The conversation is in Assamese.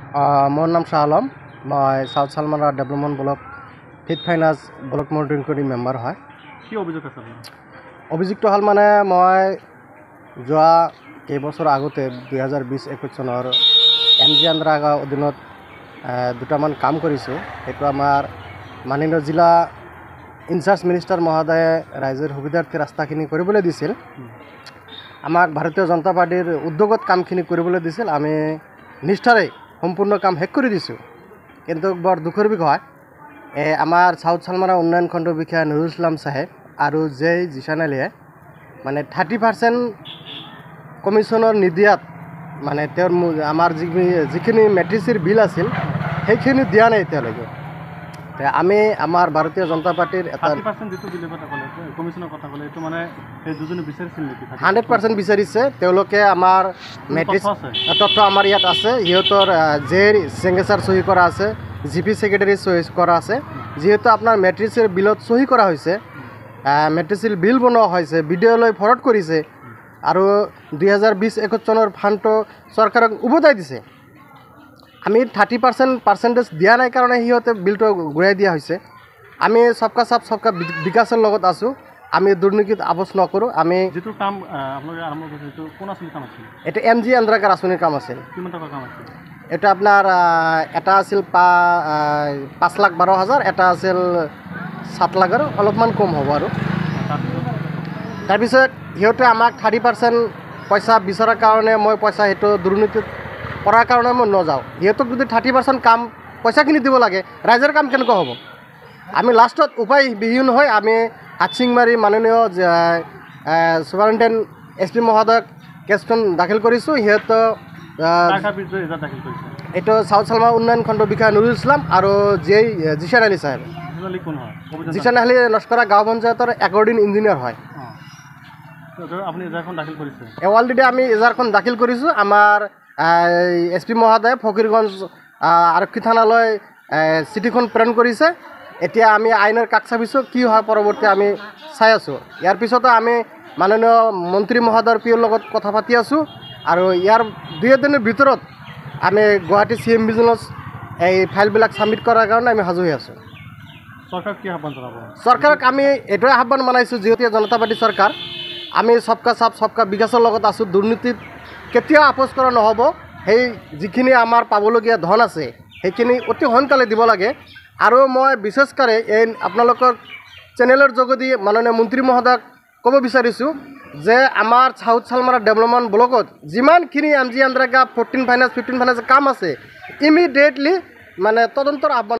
মোৰ নাম শ্বাহ আলম। মই সাউথ সালমাৰা ডেভেলপমেণ্ট ব্লক ফিট ফাইনান্স ব্লক মনিটৰিং কমিটিৰ মেম্বাৰ হয়। কি অভিযোগ আছে আপোনাৰ? অভিযুক্ত হ'ল মানে মই যোৱা কেইবছৰ আগতে 2020-21 চনৰ MG আন্দ্ৰাগা অধীনত দুটামান কাম কৰিছোঁ। সেইটো আমাৰ মাননীয় জিলা ইনচাৰ্জ মিনিষ্টাৰ মহোদয়ে ৰাইজৰ সুবিধাৰ্থে ৰাস্তাখিনি কৰিবলৈ দিছিল। আমাক ভাৰতীয় জনতা পাৰ্টিৰ উদ্যোগত কামখিনি কৰিবলৈ দিছিল। আমি নিষ্ঠাৰে সম্পূৰ্ণ কাম শেষ কৰি দিছোঁ। কিন্তু বৰ দুখৰ বিষয় আমাৰ সাউথ সালমাৰা উন্নয়ন খণ্ড বিষয়া নুৰুল ইছলাম চাহেব আৰু জিছান আলীয়ে মানে 30% কমিশ্যনৰ নিদিয়াত মানে তেওঁৰ আমাৰ যিখিনি মেট্ৰিচিৰ বিল আছিল সেইখিনি দিয়া নাই এতিয়ালৈকে। আমি আমাৰ ভাৰতীয় জনতা পাৰ্টিৰ 30% যিটো বিলৰ কথা ক'লে, কমিশ্যনৰ কথা ক'লে, এইটো মানে সেই দুজনে বিচাৰিছিল নেকি? 100% বিচাৰিছে। তেওঁলোকে আমাৰ মেট্ৰিক তথ্য আমাৰ ইয়াত আছে। সিহঁতৰ সিগনেচাৰ চহী কৰা আছে, GP ছেক্ৰেটাৰী চহী কৰা আছে। যিহেতু আপোনাৰ মেট্ৰিচিৰ বিলত চহী কৰা হৈছে, মেট্ৰিচিৰ বিল বনোৱা হৈছে, বিডিঅ'লৈ ফৰৱাৰ্ড কৰিছে আৰু 2020-21 চনৰ ফাণ্ডটো চৰকাৰক উভতাই দিছে। আমি 30% দিয়া নাই কাৰণে সিহঁতে বিলটো ঘূৰাই দিয়া হৈছে। আমি সবকা সাথ সবকা বিকাশৰ লগত আছোঁ। আমি দুৰ্নীতিত আৱদ্ধ নকৰোঁ। আমি যিটো কাম আপোনালোকে আৰম্ভ কৰিছে, এইটো কোন আঁচনিৰ কাম আছিল? এইটো MG আন্দ্ৰাগাৰ আঁচনিৰ কাম আছিল। কিমান টকাৰ কাম আছিল? এটা আপোনাৰ এটা আছিল 5,12,000, এটা আছিল 7 লাখ, আৰু অলপমান কম হ'ব। আৰু তাৰপিছত সিহঁতে আমাক 30% পইচা বিচৰাৰ কাৰণে মই পইচা সেইটো দুৰ্নীতিত কৰাৰ কাৰণে মই নাযাওঁ। সিহঁতক যদি 30% কাম পইচাখিনি দিব লাগে, ৰাইজৰ কাম কেনেকুৱা হ'ব? আমি লাষ্টত উপায়বিহীন হৈ আমি হাতচিংমাৰি মাননীয় সুপাৰিনটেণ্ডেণ্ট SP মহোদয়ক কেছখন দাখিল কৰিছোঁ। সিহঁতক এইটো সাউথ সালমাৰা উন্নয়ন খণ্ড বিষয়া নুৰুল ইছলাম আৰু জিছান আলী চাহেব। জিছান আলী নস্কৰা গাঁও পঞ্চায়তৰ একৰ্ডিন ইঞ্জিনিয়াৰ হয়। আপুনি এজাহাৰখন দাখিল কৰিছে? অলৰেডি আমি এজাহাৰখন দাখিল কৰিছোঁ। আমাৰ SP মহোদয়ে ফকীৰগঞ্জ আৰক্ষী থানালৈ চিঠিখন প্ৰেৰণ কৰিছে। এতিয়া আমি আইনৰ কাষ চাপিছোঁ, কি হয় পৰৱৰ্তী আমি চাই আছোঁ। ইয়াৰ পিছতো আমি মাননীয় মন্ত্ৰী মহোদয়ৰ পিঅ'ৰ লগত কথা পাতি আছোঁ আৰু ইয়াৰ 2 দিনৰ ভিতৰত আমি গুৱাহাটী CM ভিজিলেন্স এই ফাইলবিলাক ছাবমিট কৰাৰ কাৰণে আমি সাজু হৈ আছোঁ। চৰকাৰক কি আহ্বান জনাব? চৰকাৰক আমি এইটোৱে আহ্বান জনাইছোঁ, যিহেতু জনতা পাৰ্টি চৰকাৰ, আমি সবকা সাথ সবকা বিকাশৰ লগত আছোঁ। দুৰ্নীতিত কেতিয়াও আপোচ কৰা নহ'ব। সেই যিখিনি আমাৰ পাবলগীয়া ধন আছে সেইখিনি অতি সোনকালে দিব লাগে। আৰু মই বিশেষকৈ এই আপোনালোকৰ চেনেলৰ যোগেদি মাননীয় মন্ত্ৰী মহোদয়ক ক'ব বিচাৰিছোঁ যে আমাৰ সাউথ সালমাৰা ডেভেলপমেণ্ট ব্লকত যিমানখিনি MG আন্দ্ৰাগা 14 ফাইনেন্স 15 ফাইনেন্স কাম আছে, ইমিডিয়েটলি মানে তদন্তৰ আহ্বান